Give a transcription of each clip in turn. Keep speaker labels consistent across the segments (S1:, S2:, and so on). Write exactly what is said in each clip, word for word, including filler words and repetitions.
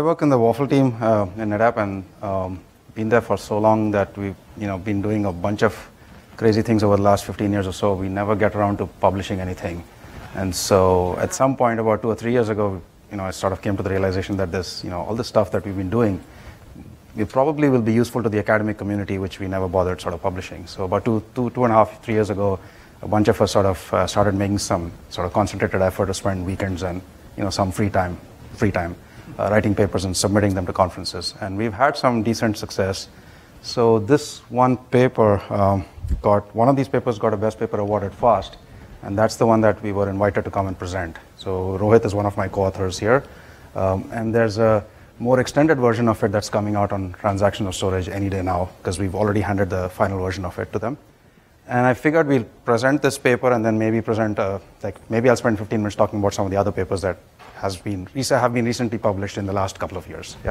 S1: work in the W A F L team uh, in NetApp, and um, been there for so long that we've you know been doing a bunch of crazy things over the last fifteen years or so. We never get around to publishing anything, and so at some point about two or three years ago, you know, I sort of came to the realization that this, you know, all the stuff that we've been doing, it probably will be useful to the academic community, which we never bothered sort of publishing. So about two, two, two and a half, three years ago, a bunch of us sort of uh, started making some sort of concentrated effort to spend weekends and you know some free time, free time, uh, writing papers and submitting them to conferences. And we've had some decent success. So this one paper um, got one of these papers got a best paper award at FAST, and that's the one that we were invited to come and present. So Rohit is one of my co-authors here, um, and there's a more extended version of it that's coming out on transactional storage any day now, because we've already handed the final version of it to them. And I figured we'll present this paper and then maybe present, uh, like maybe I'll spend fifteen minutes talking about some of the other papers that has been have been recently published in the last couple of years. Yeah.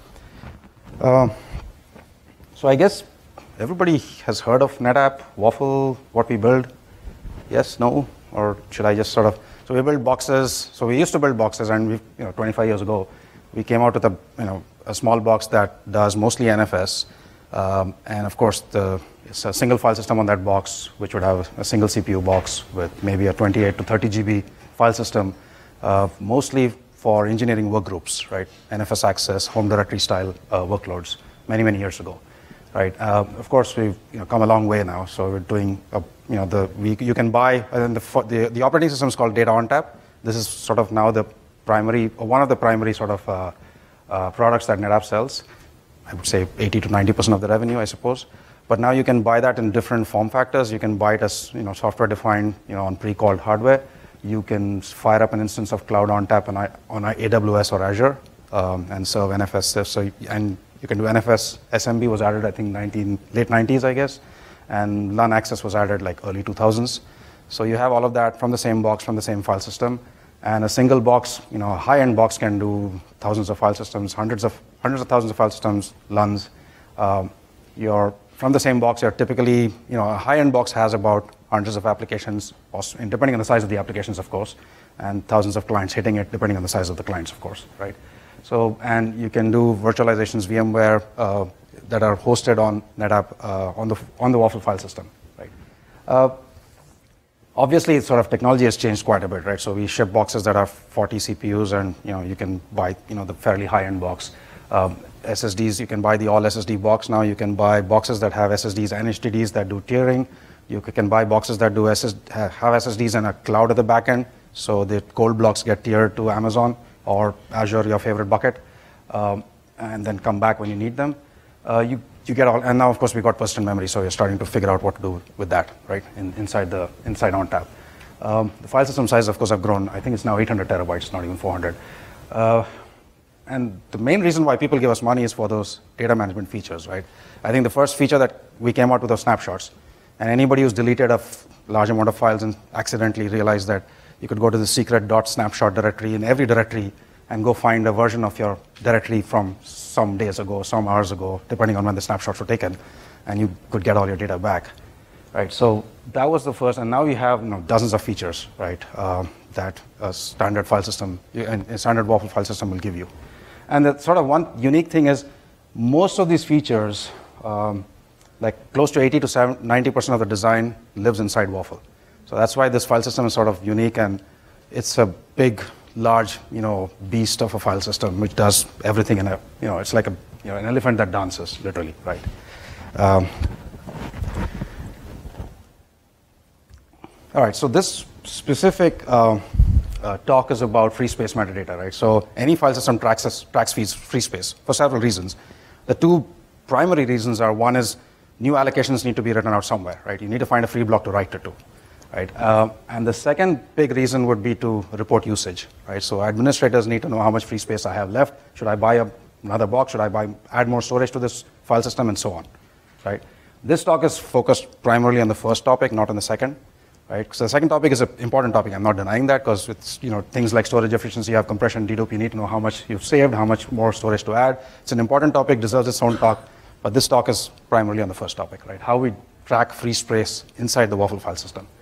S1: Uh, so I guess everybody has heard of NetApp, W A F L, what we build. Yes, no, or should I just sort of? So we build boxes. So we used to build boxes, and we, you know, twenty-five years ago, we came out with a, you know, a small box that does mostly N F S, um, and of course the it's a single file system on that box, which would have a single C P U box with maybe a twenty-eight to thirty G B file system, uh, mostly for engineering work groups, right? N F S access, home directory style uh, workloads, many many years ago, right? Uh, of course, we've you know come a long way now. So we're doing, a, you know, the we, you can buy, and the, the the operating system is called Data on Tap. This is sort of now the primary, or one of the primary sort of uh, uh, products that NetApp sells. I would say eighty to ninety percent of the revenue, I suppose. But now you can buy that in different form factors. You can buy it as you know software-defined, you know, on pre-called hardware. You can fire up an instance of Cloud on Tap on, on A W S or Azure um, and serve N F S. So and you can do N F S. S M B was added, I think, nineteen, late nineties, I guess, and L U N access was added like early two thousands. So you have all of that from the same box, from the same file system. And a single box, you know, a high-end box can do thousands of file systems, hundreds of hundreds of thousands of file systems, L U Ns. Um, your From the same box, you're typically, you know, a high-end box has about hundreds of applications, depending on the size of the applications, of course, and thousands of clients hitting it, depending on the size of the clients, of course, right? So, and you can do virtualizations, VMware, uh, that are hosted on NetApp uh, on the on the W A F L file system, right? Uh, obviously, sort of technology has changed quite a bit, right? So we ship boxes that have forty C P Us, and you know, you can buy, you know, the fairly high-end box. Um, S S Ds, you can buy the all S S D box now. You can buy boxes that have S S Ds and H D Ds that do tiering. You can buy boxes that do S S, have S S Ds and a cloud at the back end, so the cold blocks get tiered to Amazon or Azure, your favorite bucket, um, and then come back when you need them. Uh, you you get all, and now of course we got persistent memory, so you're starting to figure out what to do with that, right? In, inside the inside ONTAP. Um, the file system size, of course, have grown. I think it's now eight hundred terabytes, not even four hundred. Uh, And the main reason why people give us money is for those data management features, right? I think the first feature that we came out with was snapshots. And anybody who's deleted a f- large amount of files and accidentally realized that you could go to the secret .snapshot directory in every directory and go find a version of your directory from some days ago, some hours ago, depending on when the snapshots were taken, and you could get all your data back, right? So that was the first, and now we have you know, dozens of features, right, uh, that a standard file system, a standard W A F L file system will give you. And the sort of one unique thing is most of these features, um, like close to eighty to ninety percent of the design lives inside W A F L. So that's why this file system is sort of unique, and it's a big, large, you know, beast of a file system which does everything in a, you know, it's like a, you know, an elephant that dances, literally, right? Um, all right, so this specific uh, Uh, talk is about free space metadata, right? So any file system tracks, tracks free space for several reasons. The two primary reasons are, one is new allocations need to be written out somewhere, right? You need to find a free block to write it to, right? Uh, and the second big reason would be to report usage, right? So administrators need to know how much free space I have left. Should I buy a, another box? Should I buy, add more storage to this file system, and so on, right? This talk is focused primarily on the first topic, not on the second. Right? So the second topic is an important topic. I'm not denying that, because it's you know things like storage efficiency, you have compression, dedupe, you need to know how much you've saved, how much more storage to add. It's an important topic, deserves its own talk, but this talk is primarily on the first topic, right? How we track free space inside the W A F L file system.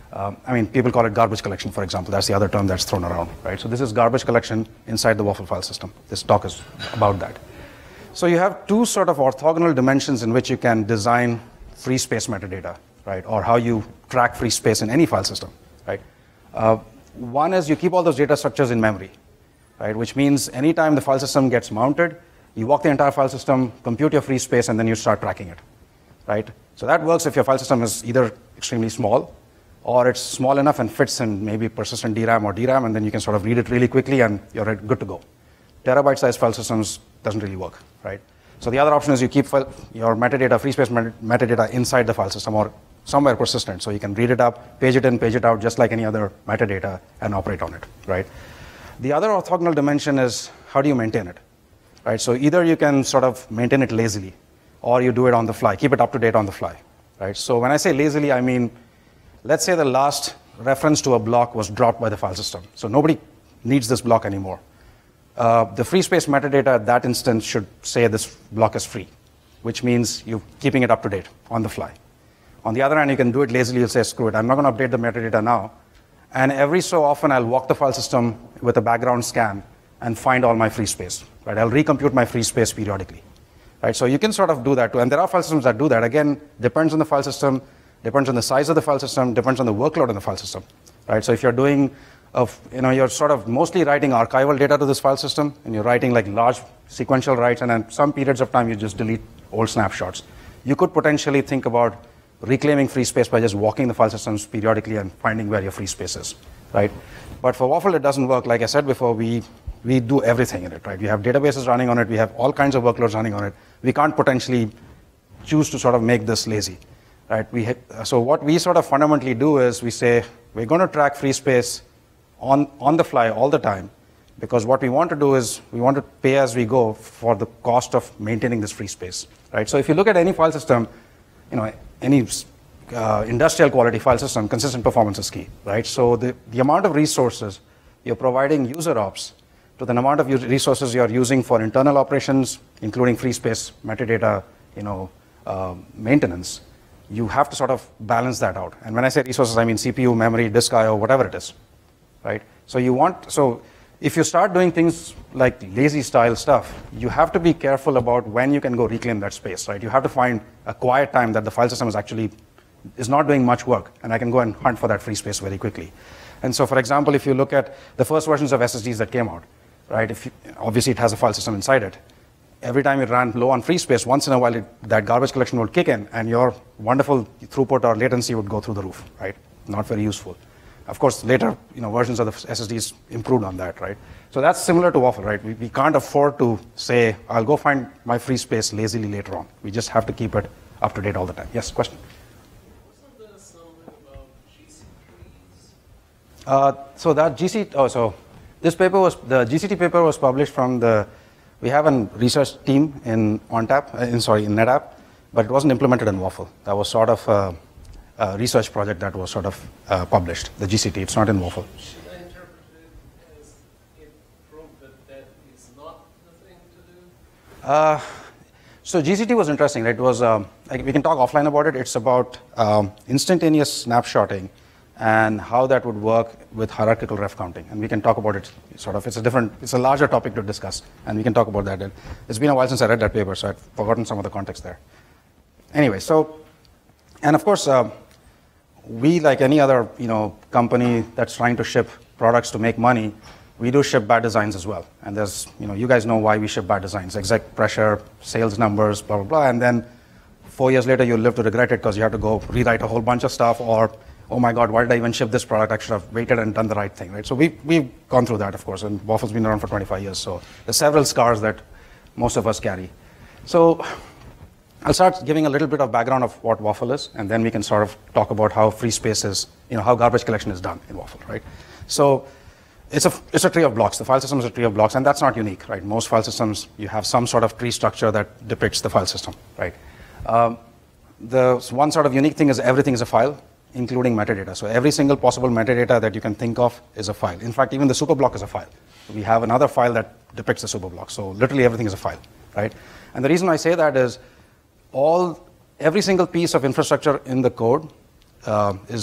S1: Um, I mean, people call it garbage collection, for example. That's the other term that's thrown around, right? So this is garbage collection inside the W A F L file system. This talk is about that. So you have two sort of orthogonal dimensions in which you can design free space metadata, right? Or how you track free space in any file system, right? Uh, one is you keep all those data structures in memory, right? Which means anytime the file system gets mounted, you walk the entire file system, compute your free space, and then you start tracking it, right? So that works if your file system is either extremely small, or it's small enough and fits in maybe persistent D RAM or D RAM, and then you can sort of read it really quickly and you're good to go. Terabyte-sized file systems doesn't really work, right? So the other option is you keep file, your metadata, free space met metadata inside the file system or somewhere persistent, so you can read it up, page it in, page it out, just like any other metadata, and operate on it, right? The other orthogonal dimension is how do you maintain it, right? So either you can sort of maintain it lazily, or you do it on the fly, keep it up to date on the fly, right? So when I say lazily, I mean, let's say the last reference to a block was dropped by the file system. So nobody needs this block anymore. Uh, the free space metadata at that instance should say this block is free, which means you're keeping it up to date on the fly. On the other hand, you can do it lazily. You'll say, screw it, I'm not going to update the metadata now. And every so often, I'll walk the file system with a background scan and find all my free space, right? I'll recompute my free space periodically, right? So you can sort of do that too. And there are file systems that do that. Again, depends on the file system, depends on the size of the file system, depends on the workload in the file system, right? So if you're doing, of, you know, you're sort of mostly writing archival data to this file system, and you're writing like large sequential writes, and then some periods of time you just delete old snapshots. You could potentially think about reclaiming free space by just walking the file systems periodically and finding where your free space is, right? But for W A F L, it doesn't work. Like I said before, we, we do everything in it, right? We have databases running on it. We have all kinds of workloads running on it. We can't potentially choose to sort of make this lazy, right? We so what we sort of fundamentally do is we say, we're going to track free space on, on the fly all the time, because what we want to do is we want to pay as we go for the cost of maintaining this free space, right? So if you look at any file system, you know, any uh, industrial quality file system, consistent performance is key, right? So the, the amount of resources you're providing user ops to the amount of resources you're using for internal operations, including free space, metadata, you know, uh, maintenance, you have to sort of balance that out. And when I say resources, I mean C P U, memory, disk I O, whatever it is, right? So you want, so if you start doing things like lazy style stuff, you have to be careful about when you can go reclaim that space, right? You have to find a quiet time that the file system is actually, is not doing much work, and I can go and hunt for that free space very quickly. And so, for example, if you look at the first versions of S S Ds that came out, right? If you, obviously it has a file system inside it. Every time it ran low on free space, once in a while it, that garbage collection would kick in, and your wonderful throughput or latency would go through the roof, right? Not very useful. Of course, later, you know, versions of the S S Ds improved on that, right? So that's similar to W A F L, right? We, we can't afford to say, I'll go find my free space lazily later on. We just have to keep it up to date all the time. Yes, question?
S2: Wasn't there something about G C Ts?
S1: Uh, so that G C T, oh, so this paper was, the G C T paper was published from the, we have a research team in ONTAP, uh, in, sorry, in NetApp, but it wasn't implemented in W A F L. That was sort of a, a research project that was sort of uh, published, the G C T, it's not in W A F L.
S2: Should I interpret it as it proved that that is not the thing to do?
S1: Uh, so G C T was interesting, right? It was, um, like, we can talk offline about it. It's about um, instantaneous snapshotting and how that would work with hierarchical ref counting. And we can talk about it sort of, it's a different, it's a larger topic to discuss, and we can talk about that. And it's been a while since I read that paper, so I've forgotten some of the context there. Anyway, so, and of course, uh, we, like any other, you know, company that's trying to ship products to make money, we do ship bad designs as well. And there's, you know, you guys know why we ship bad designs, exec pressure, sales numbers, blah, blah, blah. And then four years later, you'll live to regret it because you have to go rewrite a whole bunch of stuff, or, oh my God, why did I even ship this product? I should have waited and done the right thing, right? So we, we've gone through that, of course, and W A F L's been around for twenty-five years. So there's several scars that most of us carry. So I'll start giving a little bit of background of what W A F L is, and then we can sort of talk about how free space is, you know, how garbage collection is done in W A F L, right? So it's a, it's a tree of blocks. The file system is a tree of blocks, and that's not unique, right? Most file systems, you have some sort of tree structure that depicts the file system, right? Um, the one sort of unique thing is everything is a file, including metadata. So every single possible metadata that you can think of is a file. In fact, even the superblock is a file. We have another file that depicts the superblock. So literally everything is a file, right? And the reason I say that is all, every single piece of infrastructure in the code uh, is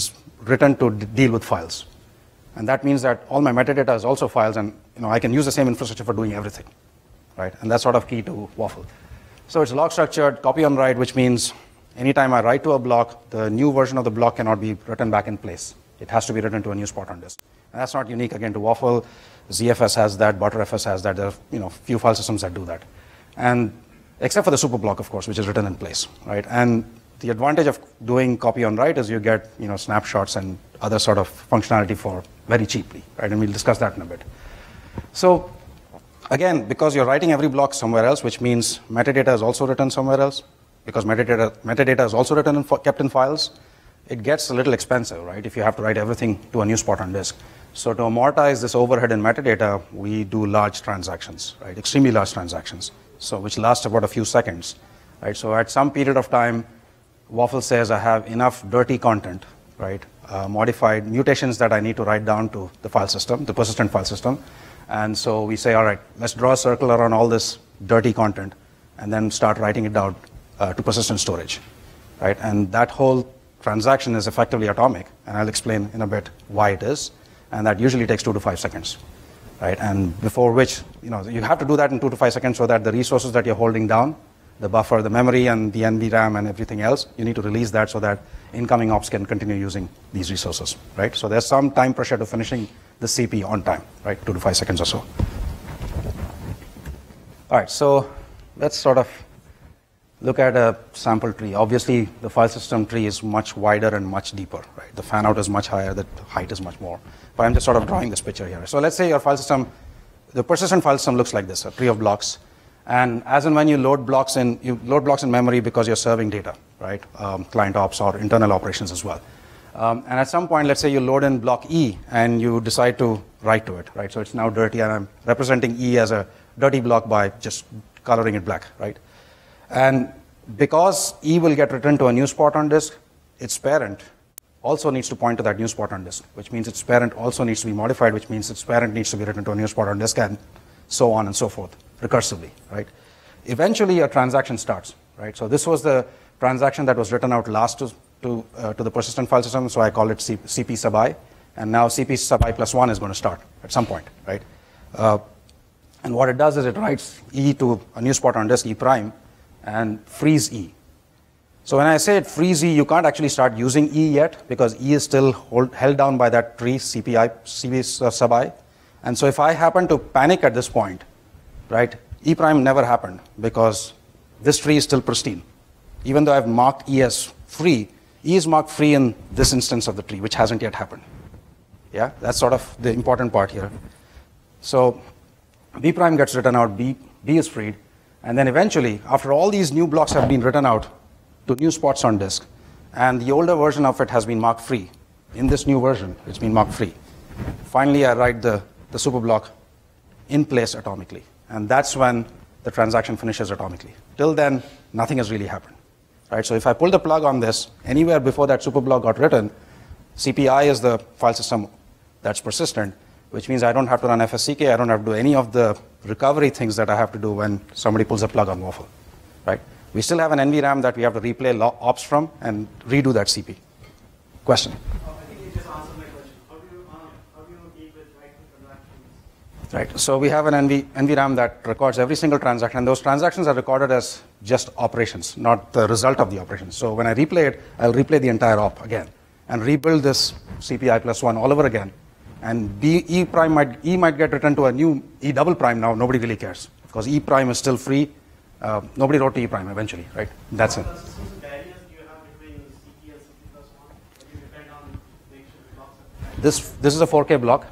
S1: written to d deal with files. And that means that all my metadata is also files, and you know, I can use the same infrastructure for doing everything, right? And that's sort of key to W A F L. So it's log structured, copy on write, which means anytime I write to a block, the new version of the block cannot be written back in place. It has to be written to a new spot on disk. And that's not unique, again, to W A F L. Z F S has that, Btrfs has that. There are you know, few file systems that do that. And except for the super block, of course, which is written in place, right? And the advantage of doing copy on write is you get you know, snapshots and other sort of functionality for very cheaply, right? And we'll discuss that in a bit. So again, because you're writing every block somewhere else, which means metadata is also written somewhere else, because metadata, metadata is also written and kept in files, it gets a little expensive, right? If you have to write everything to a new spot on disk. So to amortize this overhead in metadata, we do large transactions, right? Extremely large transactions, so which last about a few seconds, right? So at some period of time, W A F L says I have enough dirty content, right? Uh, modified mutations that I need to write down to the file system, the persistent file system. And so we say, all right, let's draw a circle around all this dirty content and then start writing it down uh, to persistent storage, right? And that whole transaction is effectively atomic, and I'll explain in a bit why it is. And that usually takes two to five seconds, right? And before which, you know, you have to do that in two to five seconds so that the resources that you're holding down, the buffer, the memory, and the N V RAM and everything else, you need to release that so that incoming ops can continue using these resources, right? So there's some time pressure to finishing the C P on time, right? Two to five seconds or so. All right, so let's sort of look at a sample tree. Obviously, the file system tree is much wider and much deeper, right? The fan out is much higher, the height is much more. But I'm just sort of drawing this picture here. So let's say your file system, the persistent file system looks like this, a tree of blocks. And as and when you load blocks in, you load blocks in memory because you're serving data, right? Um, client ops or internal operations as well. Um, and at some point, let's say you load in block E and you decide to write to it, right? So it's now dirty, and I'm representing E as a dirty block by just coloring it black, right? And because E will get written to a new spot on disk, its parent also needs to point to that new spot on disk, which means its parent also needs to be modified, which means its parent needs to be written to a new spot on disk, and so on and so forth, recursively, right? Eventually, a transaction starts, right? So this was the transaction that was written out last to, to, uh, to the persistent file system, so I call it C P sub I, and now C P sub I plus one is going to start at some point, right? Uh, and what it does is it writes E to a new spot on disk, E prime, and frees E. So when I say it frees E, you can't actually start using E yet, because E is still hold, held down by that tree, C P I, C P sub I. And so if I happen to panic at this point, right, E prime never happened, because this tree is still pristine. Even though I've marked E as free, E is marked free in this instance of the tree, which hasn't yet happened. Yeah, that's sort of the important part here. So B prime gets written out, B, B is freed, and then eventually, after all these new blocks have been written out to new spots on disk, and the older version of it has been marked free, in this new version, it's been marked free. Finally, I write the, the super block in place atomically, and that's when the transaction finishes atomically. Till then, nothing has really happened, right? So if I pull the plug on this, anywhere before that super block got written, C P I is the file system that's persistent, which means I don't have to run F S C K, I don't have to do any of the recovery things that I have to do when somebody pulls a plug on W A F L, right? We still have an N V RAM that we have to replay ops from and redo that C P. Question?
S3: Uh, I think you just answered my question. How do you, um, how do you deal with writing transactions?
S1: Right, so we have an N V, N V RAM that records every single transaction, and those transactions are recorded as just operations, not the result of the operations. So when I replay it, I'll replay the entire op again and rebuild this C P I plus one all over again. And B, E prime might, E might get written to a new E double prime now, nobody really cares, because E prime is still free. Uh, nobody wrote to E prime eventually, right? That's it.
S3: What systems barriers do you have between C P and C P plus one? Or do you depend on make sure the blocks are
S1: This, this is a four K block.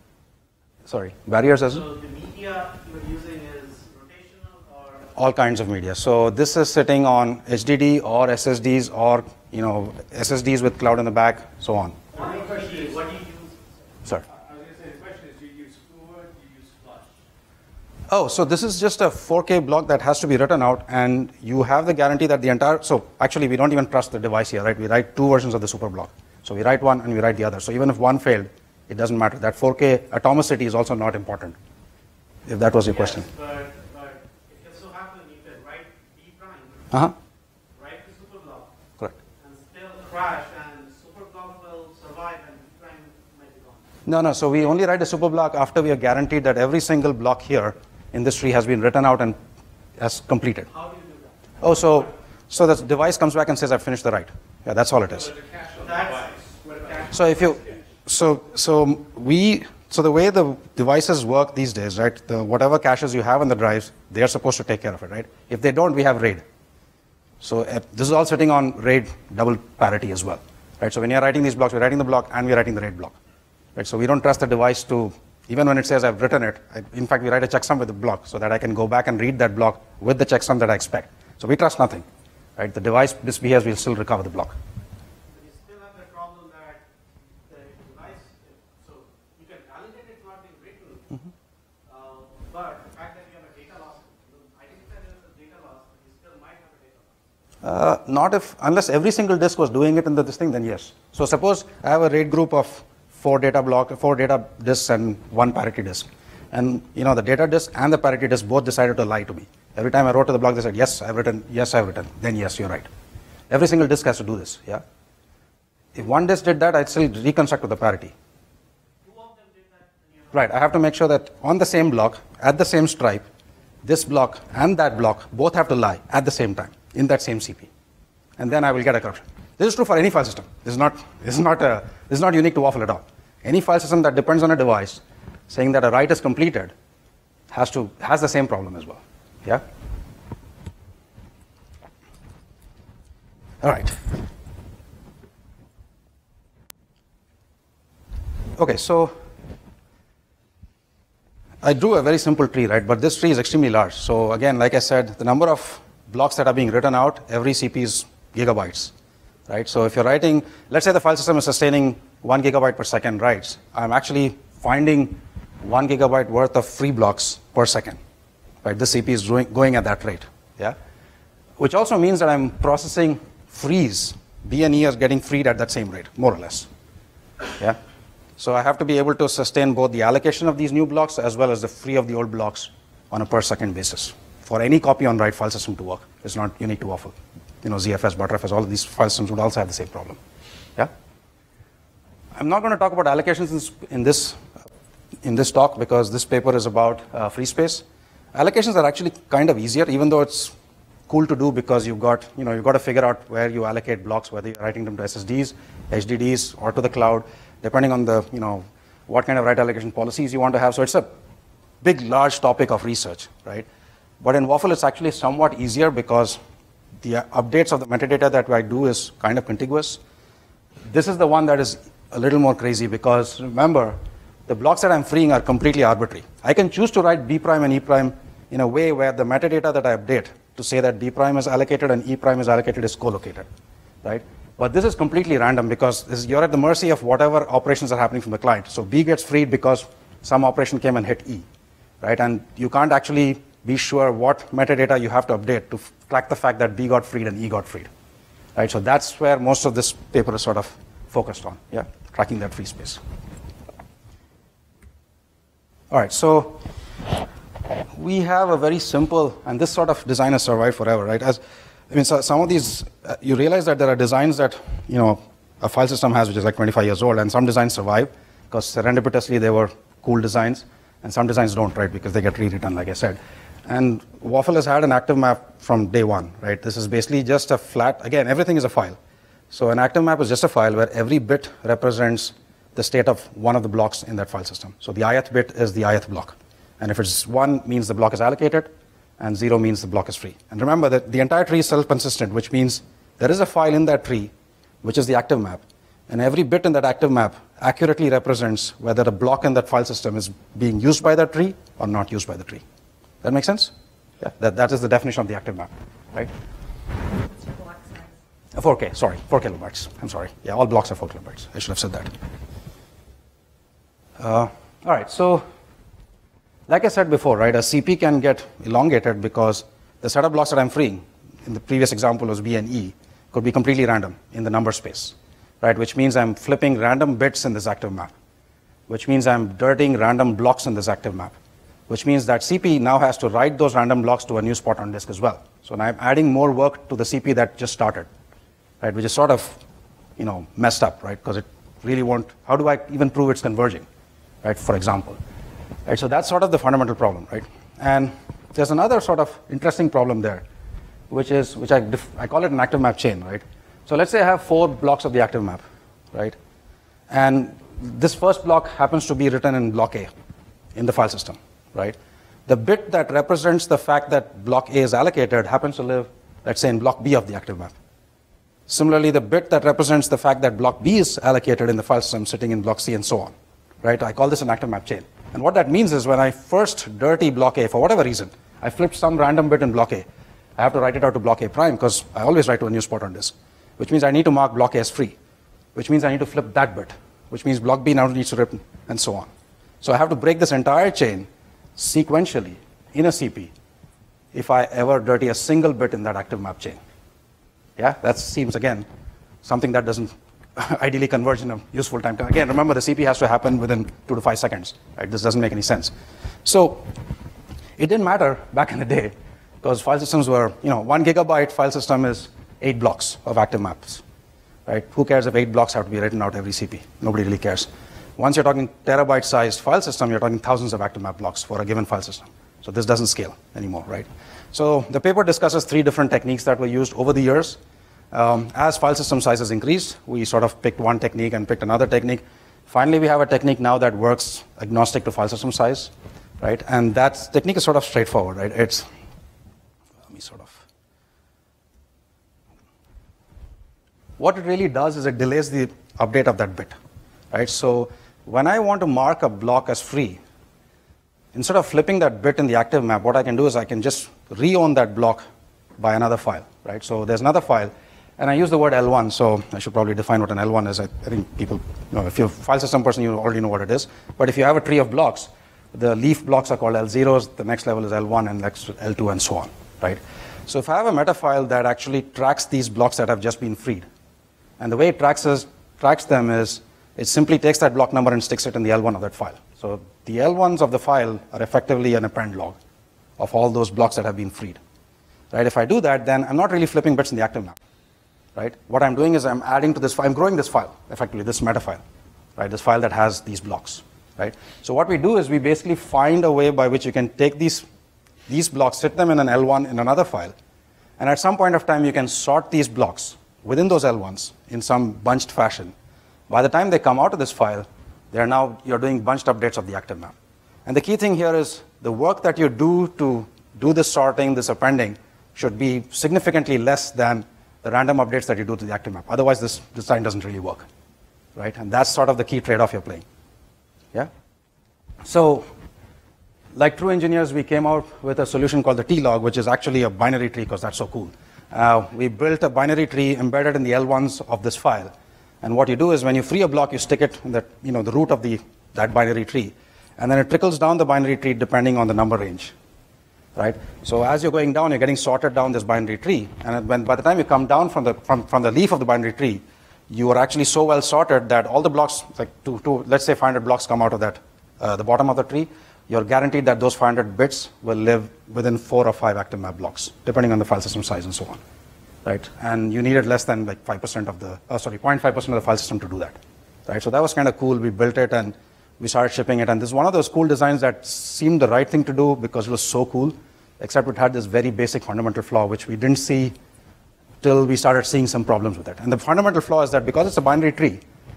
S1: Sorry, barriers as
S3: So the media you're using is rotational or?
S1: all kinds of media. So this is sitting on H D D or S S Ds or, you know, S S Ds with cloud in the back, so on.
S3: My question is, what do you use?
S1: Sorry.
S4: I was going to say, the question is, do you use forward, do you use flush?
S1: Oh, so this is just a four K block that has to be written out, and you have the guarantee that the entire, so actually we don't even trust the device here, right? We write two versions of the super block. So we write one and we write the other. So even if one failed, it doesn't matter. That four K atomicity is also not important, if that was your
S3: Yes,
S1: question.
S3: But, but it can so happen you can write B prime,
S1: Uh-huh,
S3: write the super block,
S1: correct.
S3: and still crash, and super block will survive
S1: No, no. So we only write a super block after we are guaranteed that every single block here in this tree has been written out and has completed.
S3: How do you do that?
S1: Oh, so so the device comes back and says, I've finished the write. Yeah, that's all it is.
S4: There's a cache on the
S3: That's
S4: device.
S3: where the cache.
S1: So if you, so so we, so the way the devices work these days, right? The whatever caches you have on the drives, they are supposed to take care of it, right? If they don't, we have RAID. So uh, this is all sitting on RAID double parity as well, right? So when you're writing these blocks, we're writing the block and we're writing the RAID block, right? So we don't trust the device to, even when it says I've written it, I, in fact, we write a checksum with the block so that I can go back and read that block with the checksum that I expect. So we trust nothing, right? The device misbehaves, we'll still recover the block.
S3: But you still have the problem that the device, so you can validate it's not being written,
S1: Mm-hmm.
S3: uh, but the fact that you have a data loss, I think that there is a data loss, but you still might have a data loss.
S1: Uh, not if, unless every single disk was doing it in the, this thing, then yes. So suppose I have a RAID group of four data block, four data disks and one parity disk. And you know, the data disk and the parity disk both decided to lie to me. Every time I wrote to the block, they said, yes, I've written, yes, I've written. Then yes, you're right. Every single disk has to do this, yeah? If one disk did that, I'd still reconstruct with the parity.
S3: Two of them did that, and you have
S1: Right, I have to make sure that on the same block, at the same stripe, this block and that block both have to lie at the same time in that same C P. And then I will get a corruption. This is true for any file system. This is not, this is not, a, this is not unique to WAFL at all. Any file system that depends on a device saying that a write is completed has, to, has the same problem as well. Yeah? All right. Okay, so I drew a very simple tree, right? But this tree is extremely large. So again, like I said, the number of blocks that are being written out, every C P is gigabytes, right? So if you're writing, let's say the file system is sustaining one gigabyte per second writes, I'm actually finding one gigabyte worth of free blocks per second, right? The C P is doing, going at that rate, yeah? Which also means that I'm processing frees. B and E are getting freed at that same rate, more or less, yeah? So I have to be able to sustain both the allocation of these new blocks as well as the free of the old blocks on a per second basis for any copy on write file system to work. It's not unique to WAFL. You know, Z F S, Btrfs, all of these file systems would also have the same problem. Yeah? I'm not going to talk about allocations in, in, this, in this talk because this paper is about uh, free space. Allocations are actually kind of easier, even though it's cool to do because you've got, you know, you've got to figure out where you allocate blocks, whether you're writing them to S S Ds, H D Ds, or to the cloud, depending on the, you know, what kind of write allocation policies you want to have. So it's a big, large topic of research, right? But in WAFL, it's actually somewhat easier because the updates of the metadata that I do is kind of contiguous. This is the one that is a little more crazy because remember, the blocks that I'm freeing are completely arbitrary. I can choose to write B prime and E prime in a way where the metadata that I update to say that B prime is allocated and E prime is allocated is co-located, right? But this is completely random because this, you're at the mercy of whatever operations are happening from the client. So B gets freed because some operation came and hit E, right? And you can't actually be sure what metadata you have to update to track the fact that B got freed and E got freed, right? So that's where most of this paper is sort of focused on, yeah, tracking that free space. All right, so we have a very simple, and this sort of design has survived forever, right? As I mean, so some of these, uh, you realize that there are designs that, you know, a file system has, which is like twenty-five years old, and some designs survive because serendipitously they were cool designs, and some designs don't, right, because they get rewritten, like I said. And WAFL has had an active map from day one, right? This is basically just a flat, again, everything is a file. So an active map is just a file where every bit represents the state of one of the blocks in that file system. So the ith bit is the ith block. And if it's one, means the block is allocated, and zero means the block is free. And remember that the entire tree is self-consistent, which means there is a file in that tree, which is the active map. And every bit in that active map accurately represents whether a block in that file system is being used by that tree or not used by the tree. That make sense? Yeah, that, that is the definition of the active map, right?
S5: What's your block size?
S1: four K, sorry, four kilobytes. I'm sorry. Yeah, all blocks are four kilobytes. I should have said that. Uh, all right, so like I said before, right, a C P can get elongated because the set of blocks that I'm freeing, in the previous example was B and E, could be completely random in the number space, right, which means I'm flipping random bits in this active map, which means I'm dirtying random blocks in this active map, which means that C P now has to write those random blocks to a new spot on disk as well. So now I'm adding more work to the C P that just started, right, which is sort of, you know, messed up, right, because it really won't, how do I even prove it's converging? right, for example. Right, so that's sort of the fundamental problem, right? And there's another sort of interesting problem there, which is, which I, def I call it an active map chain, right? So let's say I have four blocks of the active map, right? And this first block happens to be written in block A in the file system, right? The bit that represents the fact that block A is allocated happens to live, let's say, in block B of the active map. Similarly, the bit that represents the fact that block B is allocated in the file system sitting in block C and so on, right? I call this an active map chain. And what that means is when I first dirty block A, for whatever reason, I flipped some random bit in block A, I have to write it out to block A prime because I always write to a new spot on disk, which means I need to mark block A as free, which means I need to flip that bit, which means block B now needs to rip, and so on. So I have to break this entire chain sequentially in a C P if I ever dirty a single bit in that active map chain. Yeah, that seems, again, something that doesn't ideally converge in a useful time. Again, remember, the C P has to happen within two to five seconds. Right? This doesn't make any sense. So it didn't matter back in the day because file systems were, you know, one gigabyte file system is eight blocks of active maps. Right? Who cares if eight blocks have to be written out every C P? Nobody really cares. Once you're talking terabyte-sized file system, you're talking thousands of active map blocks for a given file system. So this doesn't scale anymore, right? So the paper discusses three different techniques that were used over the years. Um, as file system sizes increased, we sort of picked one technique and picked another technique. Finally, we have a technique now that works agnostic to file system size, right? And that technique is sort of straightforward, right? It's, let me sort of, what it really does is it delays the update of that bit, right? So when I want to mark a block as free, instead of flipping that bit in the active map, what I can do is I can just re-own that block by another file, right? So there's another file, and I use the word L one, so I should probably define what an L one is. I, I think people, you know, if you're a file system person, you already know what it is. But if you have a tree of blocks, the leaf blocks are called L zeros, the next level is L one, and next L two, and so on, right? So if I have a meta file that actually tracks these blocks that have just been freed, and the way it tracks, is, tracks them is it simply takes that block number and sticks it in the L one of that file. So the L ones of the file are effectively an append log of all those blocks that have been freed. Right? If I do that, then I'm not really flipping bits in the active map. Right? What I'm doing is I'm adding to this file, I'm growing this file, effectively, this meta file, right? This file that has these blocks. Right? So what we do is we basically find a way by which you can take these, these blocks, sit them in an L one in another file, and at some point of time you can sort these blocks within those L ones in some bunched fashion. By the time they come out of this file, they're now, you're doing bunched updates of the active map. And the key thing here is the work that you do to do this sorting, this appending, should be significantly less than the random updates that you do to the active map. Otherwise, this design doesn't really work, right? And that's sort of the key trade-off you're playing. Yeah? So, like true engineers, we came out with a solution called the T-log, which is actually a binary tree because that's so cool. Uh, we built a binary tree embedded in the L ones of this file. And what you do is when you free a block, you stick it in the, you know, the root of the, that binary tree. And then it trickles down the binary tree depending on the number range. Right? So as you're going down, you're getting sorted down this binary tree. And when, by the time you come down from the, from, from the leaf of the binary tree, you are actually so well sorted that all the blocks, like two, two, let's say five hundred blocks come out of that, uh, the bottom of the tree, you're guaranteed that those five hundred bits will live within four or five active map blocks, depending on the file system size and so on. Right? And you needed less than like five percent of the, oh, sorry, zero point five percent of the file system to do that. Right? So that was kind of cool. We built it and we started shipping it. And this is one of those cool designs that seemed the right thing to do because it was so cool, except it had this very basic fundamental flaw, which we didn't see till we started seeing some problems with it. And the fundamental flaw is that because it's a binary tree,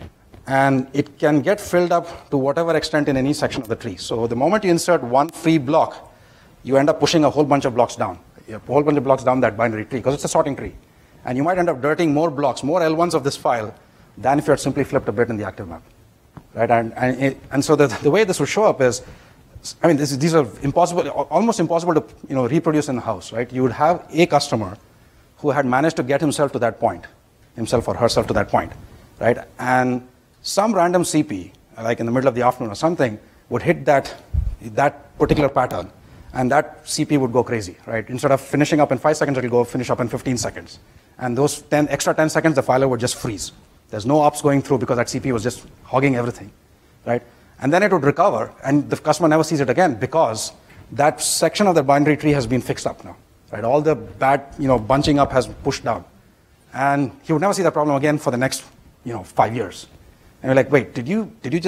S1: and it can get filled up to whatever extent in any section of the tree. So the moment you insert one free block, you end up pushing a whole bunch of blocks down. You have a whole bunch of blocks down that binary tree because it's a sorting tree. And you might end up dirtying more blocks, more L ones of this file than if you had simply flipped a bit in the active map. Right? And, and, it, and so the, the way this will show up is, I mean, this, these are impossible, almost impossible to you know, reproduce in the house. Right? You would have a customer who had managed to get himself to that point, himself or herself to that point. Right? And some random C P, like in the middle of the afternoon or something, would hit that, that particular pattern. And that C P would go crazy, right? Instead of finishing up in five seconds, it'll go finish up in fifteen seconds. And those ten, extra ten seconds, the filer would just freeze. There's no ops going through because that C P was just hogging everything, right? And then it would recover, and the customer never sees it again because that section of the binary tree has been fixed up now, right? All the bad, you know, bunching up has pushed down. And he would never see that problem again for the next, you know, five years. And you're like, wait, did you, did you just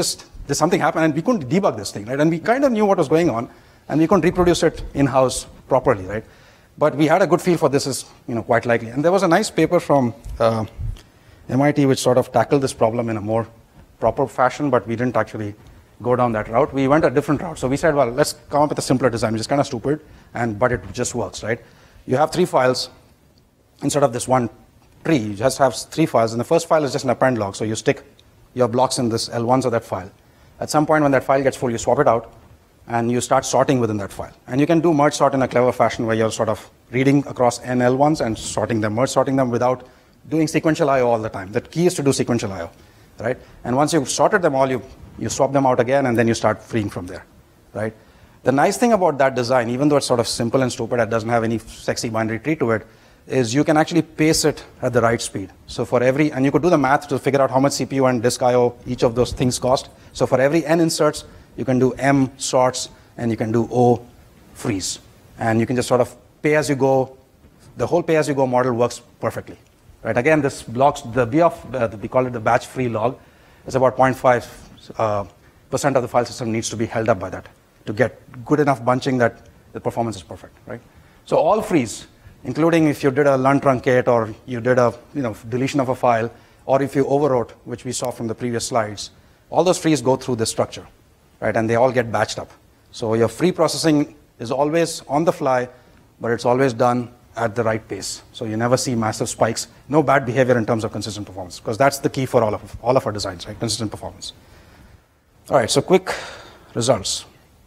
S1: there's something happened, and we couldn't debug this thing, right? And we kind of knew what was going on, and we couldn't reproduce it in-house properly, right? But we had a good feel for this is, you know, quite likely. And there was a nice paper from uh, M I T which sort of tackled this problem in a more proper fashion, but we didn't actually go down that route. We went a different route. So we said, well, let's come up with a simpler design, which is kind of stupid, and but it just works, right? You have three files instead of this one tree. You just have three files, and the first file is just an append log. So you stick your blocks in this L ones of that file. At some point when that file gets full, you swap it out, and you start sorting within that file. And you can do merge sort in a clever fashion where you're sort of reading across n L ones and sorting them, merge sorting them without doing sequential I O all the time. The key is to do sequential I O, right? And once you've sorted them all, you, you swap them out again, and then you start freeing from there, right? The nice thing about that design, even though it's sort of simple and stupid, it doesn't have any sexy binary tree to it, is you can actually pace it at the right speed. So for every, and you could do the math to figure out how much C P U and disk I O each of those things cost. So for every n inserts, you can do m sorts, and you can do o freeze. And you can just sort of pay as you go. The whole pay as you go model works perfectly, right? Again, this blocks, the B of, uh, we call it the batch free log, is about zero point five uh, percent of the file system needs to be held up by that to get good enough bunching that the performance is perfect, right? So all freeze, including if you did a learn truncate, or you did a you know deletion of a file, or if you overwrote, which we saw from the previous slides, all those frees go through this structure, right? And they all get batched up. So your free processing is always on the fly, but it's always done at the right pace. So you never see massive spikes, no bad behavior in terms of consistent performance, because that's the key for all of all of our designs, right? Consistent performance. All right, so quick results.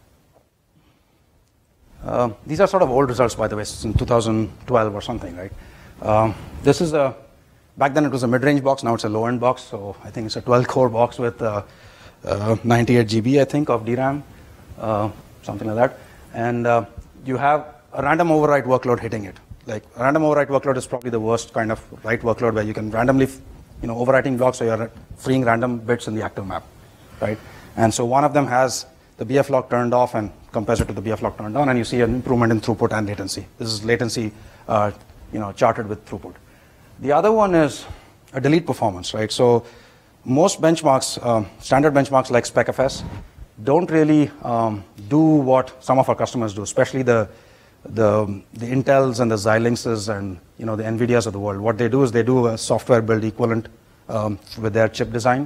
S1: Uh, these are sort of old results, by the way. It's in two thousand twelve or something, right? Um, this is a, back then it was a mid-range box, now it's a low-end box. So I think it's a twelve core box with uh, uh, ninety-eight G B, I think, of D RAM, uh, something like that. And uh, you have a random overwrite workload hitting it. Like a random overwrite workload is probably the worst kind of write workload, where you can randomly, you know, overwriting blocks, so you're freeing random bits in the active map, right? And so one of them has the B F log turned off and compares it to the B F log turned on, and you see an improvement in throughput and latency. This is latency, uh, you know, charted with throughput. The other one is a delete performance, right? So most benchmarks, um, standard benchmarks like SpecFS, don't really um, do what some of our customers do, especially the the the Intels and the Xilinxes and you know the Nvidias of the world. What they do is they do a software build equivalent um, with their chip design,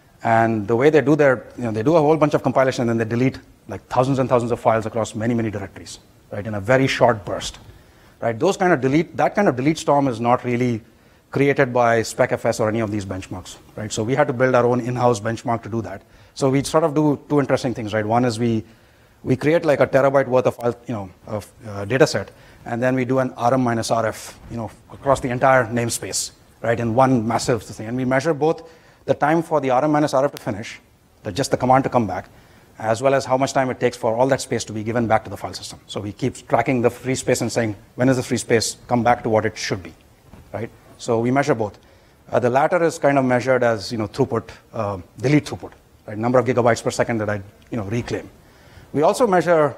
S1: and the way they do their, you know, they do a whole bunch of compilation, and then they delete like thousands and thousands of files across many many directories, right, in a very short burst, right? Those kind of delete, that kind of delete storm is not really created by SpecFS or any of these benchmarks, right? So we had to build our own in-house benchmark to do that. So we sort of do two interesting things, right? One is we we create like a terabyte worth of file, you know, of uh, data set, and then we do an R M minus R F, you know, across the entire namespace, right, in one massive thing. And we measure both the time for the R M minus R F to finish, the, just the command to come back, as well as how much time it takes for all that space to be given back to the file system. So we keep tracking the free space and saying, when is the free space come back to what it should be, right? So we measure both. Uh, the latter is kind of measured as, you know, throughput, uh, delete throughput, right, number of gigabytes per second that I, you know, reclaim. We also measure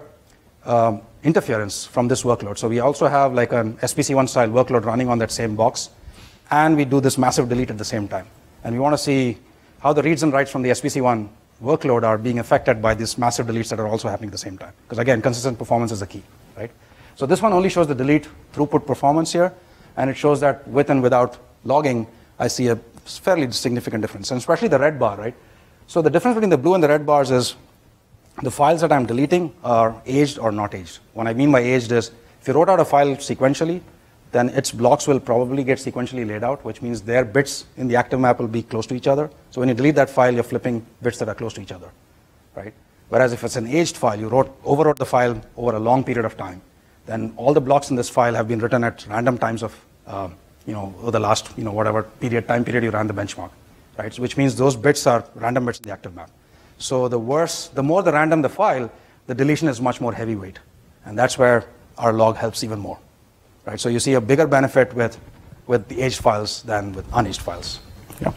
S1: um, interference from this workload. So we also have like an S P C one style workload running on that same box, and we do this massive delete at the same time. And we want to see how the reads and writes from the S P C one workload are being affected by these massive deletes that are also happening at the same time. Because again, consistent performance is the key, right? So this one only shows the delete throughput performance here, and it shows that with and without logging, I see a fairly significant difference, and especially the red bar, right? So the difference between the blue and the red bars is the files that I'm deleting are aged or not aged. What I mean by aged is, if you wrote out a file sequentially, then its blocks will probably get sequentially laid out, which means their bits in the active map will be close to each other. So when you delete that file, you're flipping bits that are close to each other, right? Whereas if it's an aged file, you wrote, overwrote the file over a long period of time, then all the blocks in this file have been written at random times of, uh, you know, over the last, you know, whatever period, time period you ran the benchmark, right? So which means those bits are random bits in the active map. So the worse, the more the random the file, the deletion is much more heavyweight. And that's where our log helps even more, right? So you see a bigger benefit with, with the aged files than with unaged files. Yeah.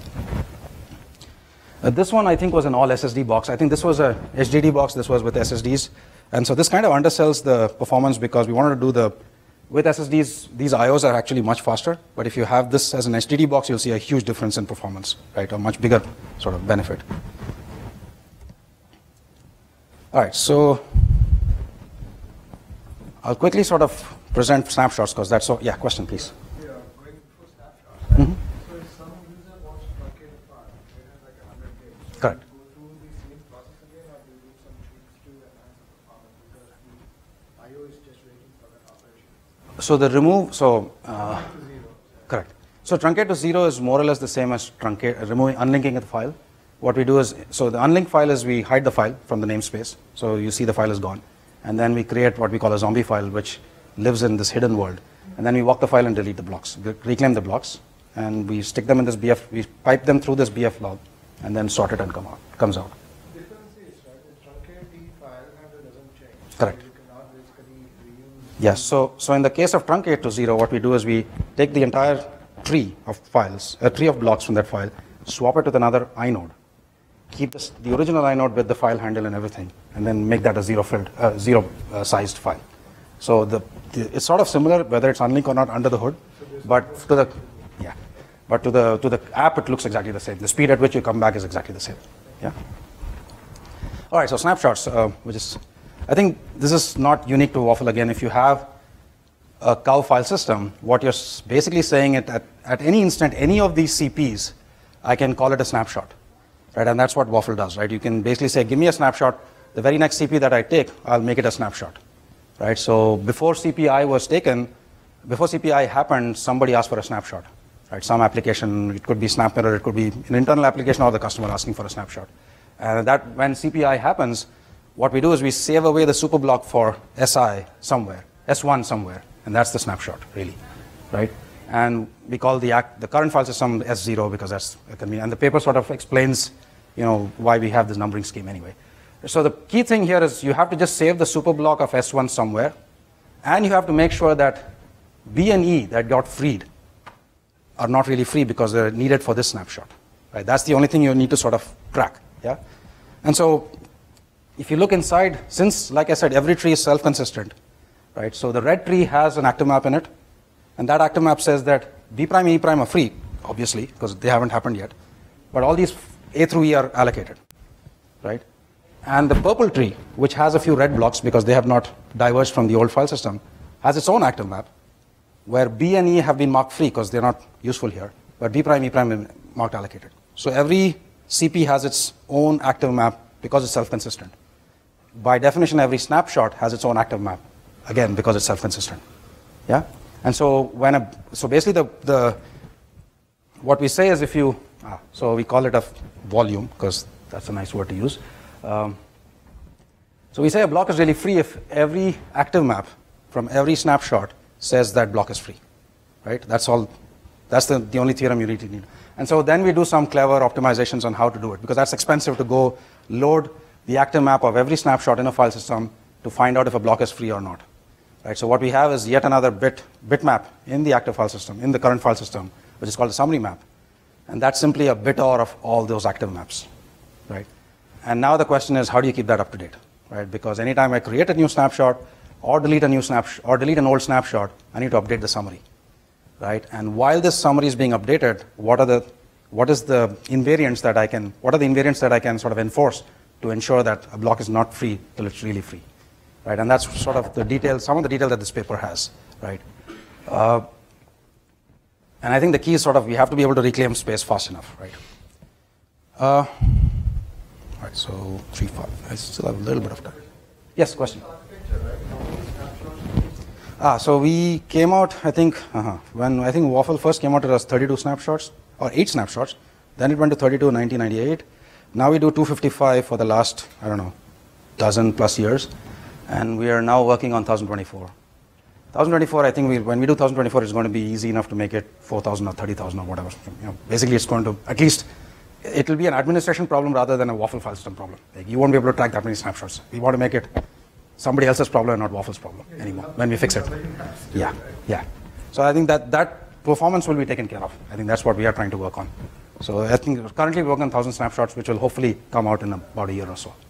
S1: Uh, this one I think was an all S S D box. I think this was a H D D box, this was with S S Ds. And so this kind of undersells the performance, because we wanted to do the, with S S Ds, these I Os are actually much faster. But if you have this as an H D D box, you'll see a huge difference in performance, right? A much bigger sort of benefit. All right, so I'll quickly sort of present snapshots because that's so. Yeah, question, please.
S6: Yeah, going through snapshots.
S1: Mm-hmm.
S6: So if some user wants to truncate a file, it has like a hundred gigs. So
S1: Correct.
S6: do you go through the same process again, or do you do some tweaks to enhance the performance because the I O is just waiting for that operation?
S1: So the remove. So uh,
S6: Back to zero.
S1: correct. So truncate to zero is more or less the same as truncate uh, removing unlinking the file. What we do is, so the unlinked file is we hide the file from the namespace. So you see the file is gone. And then we create what we call a zombie file, which lives in this hidden world. And then we walk the file and delete the blocks, reclaim the blocks. And we stick them in this B F, we pipe them through this B F log, and then sort it and come out, comes out.
S6: The difference is, right, the truncate the file handle doesn't change.
S1: Correct.
S6: So you cannot basically reuse.
S1: Yes, so, so in the case of truncate to zero, what we do is we take the entire tree of files, a tree of blocks from that file, swap it with another inode, keep this, the original inode with the file handle and everything, and then make that a zero filled, uh, zero uh, sized file. So the, the it's sort of similar whether it's unlinked or not under the hood, but to the yeah, but to the to the app it looks exactly the same. The speed at which you come back is exactly the same. Yeah. All right, so snapshots, uh, which is, I think this is not unique to WAFL. Again, if you have a cow file system, what you're basically saying it at, at any instant, any of these C Ps, I can call it a snapshot, right? And that's what WAFL does, right? You can basically say, give me a snapshot. The very next C P that I take, I'll make it a snapshot, right? So before C P I was taken, before C P I happened, somebody asked for a snapshot, right? Some application, it could be SnapMirror, it could be an internal application or the customer asking for a snapshot. And that when C P I happens, what we do is we save away the super block for S I somewhere, S one somewhere, and that's the snapshot, really, right? And we call the act, the current file system S zero because that's convenient. And the paper sort of explains, you know, why we have this numbering scheme anyway. So the key thing here is you have to just save the super block of S one somewhere, and you have to make sure that B and E that got freed are not really free because they're needed for this snapshot, right? That's the only thing you need to sort of crack, yeah? And so if you look inside, since, like I said, every tree is self-consistent, right? So the red tree has an active map in it, and that active map says that B prime and E prime are free, obviously, because they haven't happened yet. But all these A through E are allocated, right? And the purple tree, which has a few red blocks because they have not diverged from the old file system, has its own active map, where B and E have been marked free because they're not useful here, but B prime, E prime are marked allocated. So every C P has its own active map because it's self-consistent. By definition, every snapshot has its own active map, again, because it's self-consistent. Yeah? And so when a, so basically the, the what we say is if you, ah, so we call it a volume, because that's a nice word to use. Um, so we say a block is really free if every active map from every snapshot says that block is free, right? That's all, that's the, the only theorem you really need. And so then we do some clever optimizations on how to do it, because that's expensive to go load the active map of every snapshot in a file system to find out if a block is free or not. Right, so what we have is yet another bit bitmap in the active file system, in the current file system, which is called a summary map. And that's simply a bit or of all those active maps, right? And now the question is, how do you keep that up to date, right? Because anytime I create a new snapshot or delete a new snapshot or delete an old snapshot, I need to update the summary, right? And while this summary is being updated, what are the, what is the invariants that I can, what are the invariants that I can sort of enforce to ensure that a block is not free till it's really free? Right, and that's sort of the detail, some of the detail that this paper has, right? Uh, and I think the key is sort of we have to be able to reclaim space fast enough, right? Uh, all right, so three, five. I still have a little bit of time. Yes, question. Ah, so we came out, I think, uh-huh, when I think WAFL first came out, it was thirty-two snapshots or eight snapshots. Then it went to thirty-two in nineteen ninety-eight. Now we do two fifty-five for the last, I don't know, dozen plus years. And we are now working on one thousand twenty-four. one thousand twenty-four, I think we, when we do one thousand twenty-four, it's going to be easy enough to make it four thousand or thirty thousand or whatever. You know, basically, it's going to, at least, it will be an administration problem rather than a WAFL file system problem. Like, you won't be able to track that many snapshots. We want to make it somebody else's problem and not WAFL's problem anymore when we fix it. Yeah, yeah. So I think that that performance will be taken care of. I think that's what we are trying to work on. So I think currently we work on one thousand snapshots, which will hopefully come out in about a year or so.